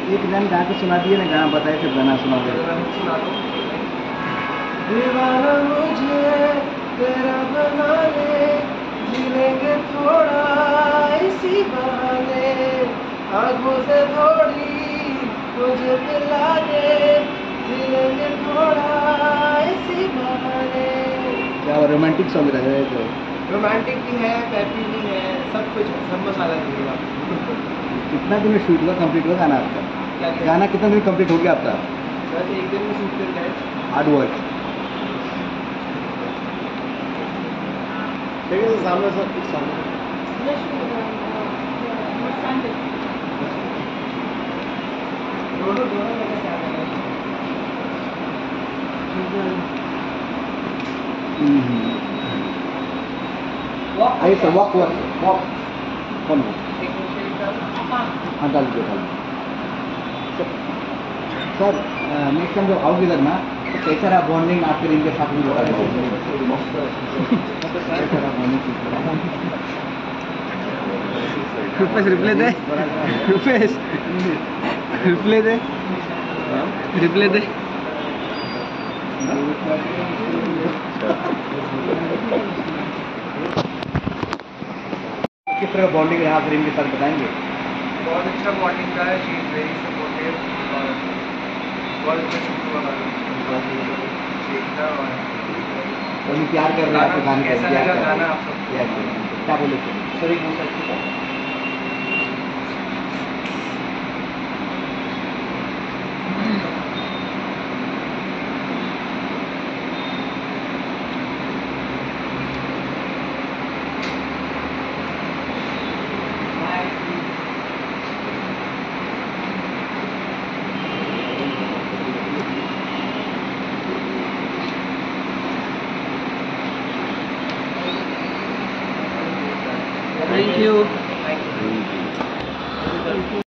एक गाना गा के सुना दिए ना, गाना बताए थे, गाना सुना दे। दीवाना मुझे तेरा बना ले, जी लेंगे थोड़ा इसी बहाने, आंखों से थोड़ी मुझे पिला दे, जी लेंगे थोड़ा इसी बहाने। क्या रोमांटिक सॉन्ग रहा है जो? रोमांटिक भी है, पैपी भी है, सब कुछ, सब मसाला दिएगा। कितना दिन में शूट हुआ, कंप्लीट हुआ गाना आपका? क्या गाना कितना दिन कंप्लीट हो गया आपका? बस एक दिन में शूट कर गए। Hard work. ठीक है, सामने सब कुछ सामने। दोनों लगा क्या कर रहे हैं? आइए सर, वॉक कौन हो? हाँ डाल दीजिए, डाल दीजिए सर। नेक्स्ट टाइम जब आओगे इधर ना, तो कैसा रहा बॉन्डिंग आपके इनके साथ में? रुपेश रिप्ले दे, रुपेश रिप्ले दे, रिप्ले दे। किस तरह बॉन्डिंग रहा फिर इनके साथ बताएंगे? बहुत अच्छा बॉन्डिंग का है, शी इज वेरी सपोर्टिव और बहुत अच्छा शूट हुआ और प्यार कर रहे हैं आपके गाने? कैसा लगा गाना आप सबको? क्या बोले सर? Thank you.